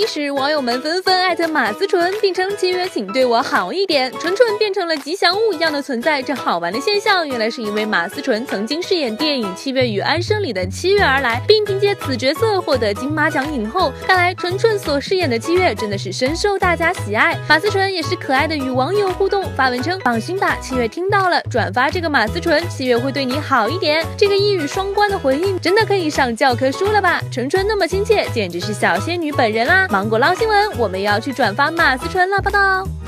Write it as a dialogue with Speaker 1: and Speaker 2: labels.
Speaker 1: 一时，网友们纷纷艾特马思纯，并称7月请对我好一点，纯纯变成了吉祥物一样的存在。这好玩的现象，原来是因为马思纯曾经饰演电影《七月与安生》里的七月而来，并凭借此角色获得金马奖影后。看来纯纯所饰演的七月真的是深受大家喜爱。马思纯也是可爱的与网友互动，发文称放心吧，七月听到了，转发这个马思纯，七月会对你好一点。这个一语双关的回应，真的可以上教科书了吧？纯纯那么亲切，简直是小仙女本人啦！芒果捞新闻，我们也要去转发马思纯了，报道。